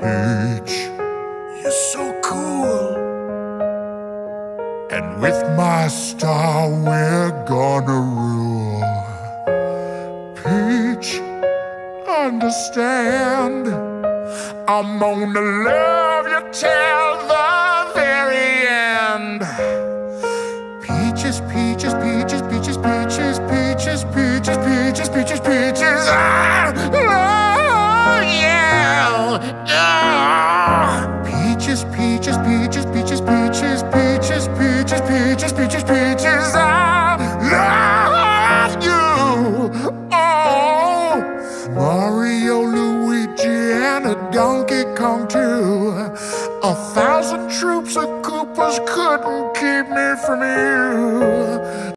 Peach, you're so cool. And with my star we're gonna rule. Peach, understand, I'm gonna love you till the very end. Peaches, peaches, peaches, peaches, peaches, peaches, peaches, peaches, peaches, peaches.